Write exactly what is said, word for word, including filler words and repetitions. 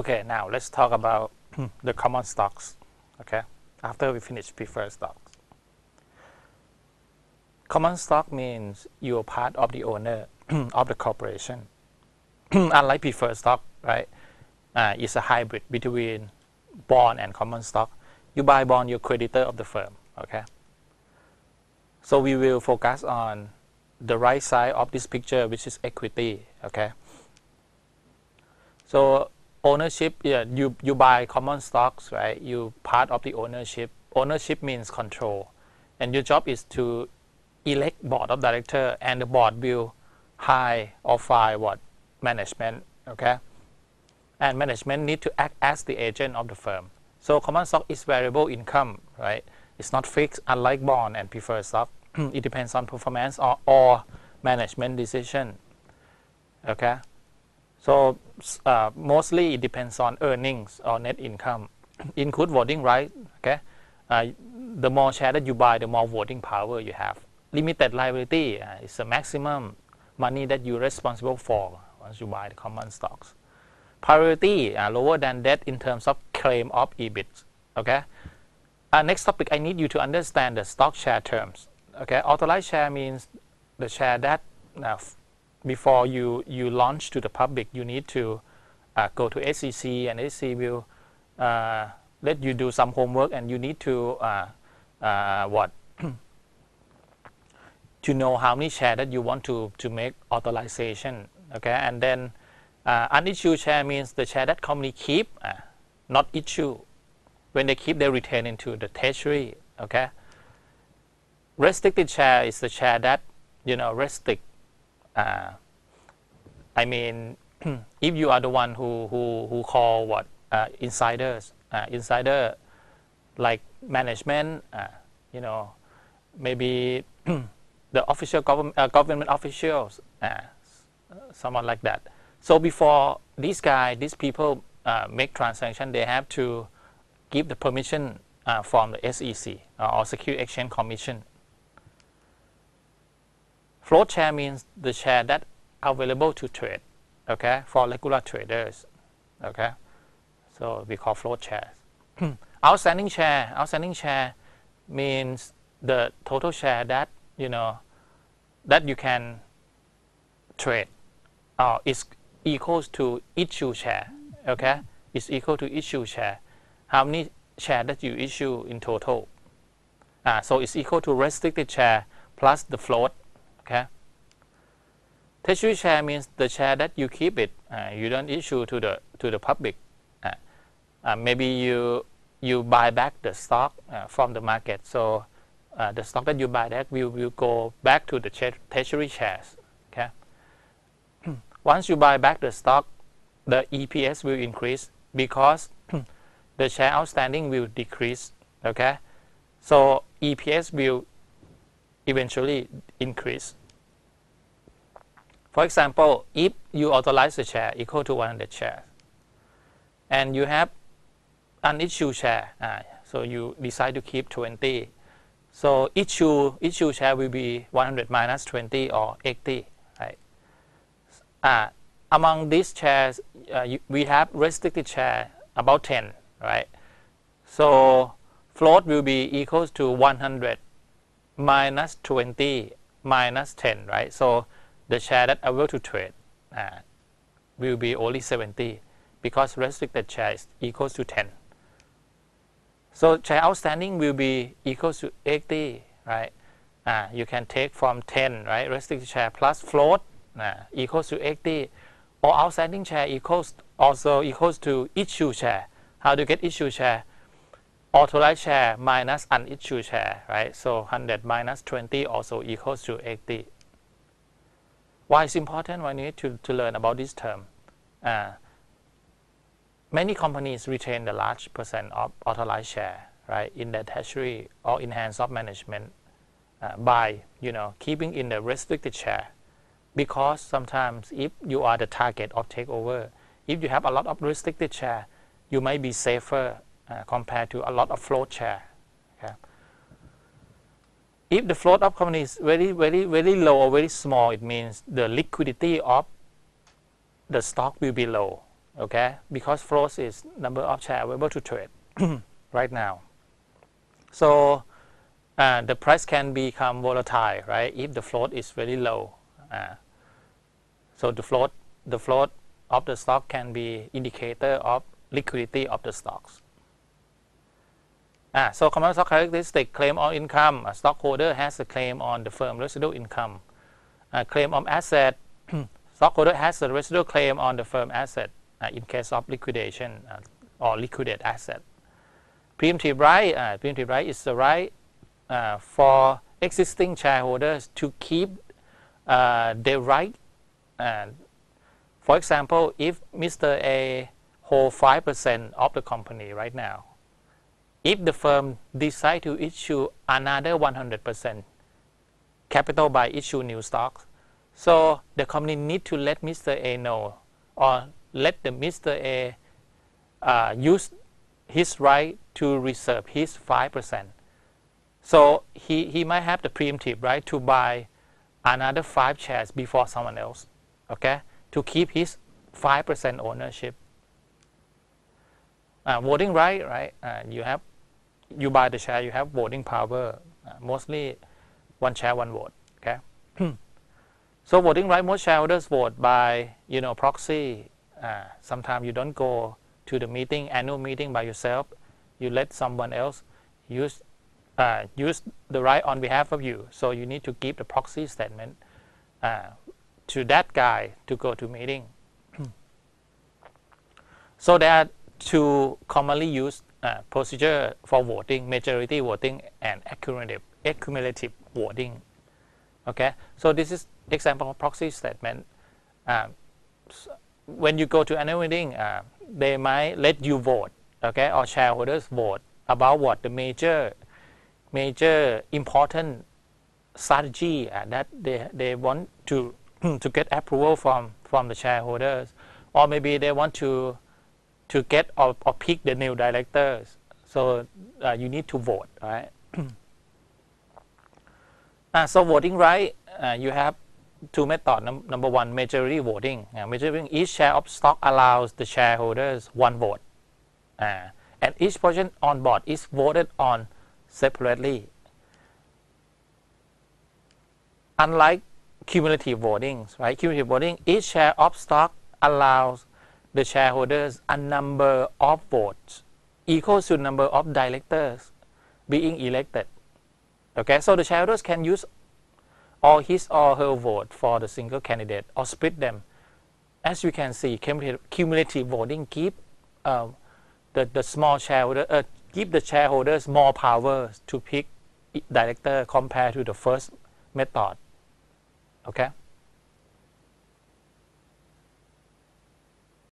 Okay, now let's talk about the common stocks. Okay, after we finish preferred stocks. Common stock means you're part of the owner of the corporation. Unlike preferred stock, right? Uh, it's a hybrid between bond and common stock. You buy bond, you're creditor of the firm. Okay. So we will focus on the right side of this picture, which is equity. Okay. So ownership, yeah, you you buy common stocks, right? You part of the ownership. Ownership means control, and your job is to elect board of director, and the board will hire or fire what management. Okay, and management need to act as the agent of the firm. So common stock is variable income, right? It's not fixed, unlike bond and preferred stock. It depends on performance or, or management decision. Okay. So uh, mostly it depends on earnings or net income. Include voting right. Okay, uh, the more share that you buy, the more voting power you have. Limited liability uh, is the maximum money that you're responsible for once you buy the common stocks. Priority uh, lower than debt in terms of claim of E B I T. Okay. Uh, next topic, I need you to understand the stock share terms. Okay, authorized share means the share that uh, before you, you launch to the public, you need to uh, go to S E C, and S E C will uh, let you do some homework, and you need to uh, uh, what to know how many shares that you want to, to make authorization. Okay, and then uh, unissued share means the share that company keep, uh, not issue. When they keep, they retain into the treasury. Okay. Restricted share is the share that, you know, restrict. Uh, I mean, if you are the one who who, who call what uh, insiders, uh, insider like management, uh, you know, maybe the official government uh, government officials, uh, someone like that. So before these guys, these people uh, make transaction, they have to give the permission uh, from the S E C uh, or Security Exchange Commission. Float share means the share that are available to trade, okay, for regular traders, okay. So we call float shares. Outstanding share, outstanding share means the total share that you know that you can trade, uh, is equals to issue share, okay. Is equal to issue share. How many share that you issue in total? Uh, so it's equal to restricted share plus the float. Okay. Treasury share means the share that you keep it. Uh, you don't issue to the to the public. Uh, uh, maybe you you buy back the stock uh, from the market. So uh, the stock that you buy back will will go back to the treasury shares. Okay. Once you buy back the stock, the E P S will increase because the share outstanding will decrease. Okay. So E P S will eventually increase. For example, if you authorize the share equal to one hundred shares, and you have an issue share, uh, so you decide to keep twenty, so issue issue share will be one hundred minus twenty or eighty, right? Uh, among these shares, uh, you, we have restricted share about ten, right? So float will be equals to one hundred minus twenty minus ten, right? So the share that are able to trade uh, will be only seventy because restricted share is equals to ten. So share outstanding will be equals to eighty, right? Uh, you can take from ten, right? Restricted share plus float uh, equals to eighty, or outstanding share equals also equals to issue share. How do you get issue share? Authorized share minus unissued share, right? So one hundred minus twenty also equals to eighty. Why is important? Why need to, to learn about this term? Uh, many companies retain the large percent of authorized share, right, in their treasury or in hands of management uh, by, you know, keeping in the restricted share. Because sometimes if you are the target of takeover, if you have a lot of restricted share, you might be safer Uh, compared to a lot of float share. Okay. If the float of company is very, very, very low or very small, it means the liquidity of the stock will be low. okay, because float is number of shares available to trade right now. So uh, the price can become volatile, right, if the float is very low. Uh, so the float, the float of the stock can be indicator of liquidity of the stocks. Ah, so common stock characteristic: claim on income. A stockholder has a claim on the firm residual income. Uh, claim on asset. Stockholder has a residual claim on the firm asset uh, in case of liquidation uh, or liquidate asset. Preemptive right. Uh, preemptive right is the right uh, for existing shareholders to keep uh, their right. Uh, for example, if Mister A holds five percent of the company right now, if the firm decide to issue another one hundred percent capital by issue new stocks, so the company need to let Mister A know, or let the Mister A uh, use his right to reserve his five percent. So he, he might have the preemptive right to buy another five shares before someone else, okay, to keep his five percent ownership. Uh, voting right, right? Uh, you have, you buy the share, you have voting power. Uh, mostly one share, one vote, okay? So voting right, most shareholders vote by, you know, proxy. Uh, sometimes you don't go to the meeting, annual meeting by yourself. You let someone else use uh, use the right on behalf of you. So you need to give the proxy statement uh, to that guy to go to meeting. So there are two commonly used uh, procedure for voting: majority voting and accumulative accumulative voting. Okay, so this is example of proxy statement. Um, so when you go to annual meeting, uh, they might let you vote, okay, or shareholders vote about what the major, major important strategy uh, that they, they want to to get approval from from the shareholders, or maybe they want to to get or, or pick the new directors. So uh, you need to vote, right? uh, so voting right, uh, you have two methods. Num number one, majority voting. Uh, majority voting, each share of stock allows the shareholders one vote, uh, and each person on board is voted on separately. Unlike cumulative voting, right? Cumulative voting, each share of stock allows the shareholders a number of votes equal to number of directors being elected. Okay, so the shareholders can use all his or her vote for the single candidate or split them. As you can see, cumulative voting keep uh, the, the small shareholder, uh, give the shareholders more power to pick director compared to the first method. Okay.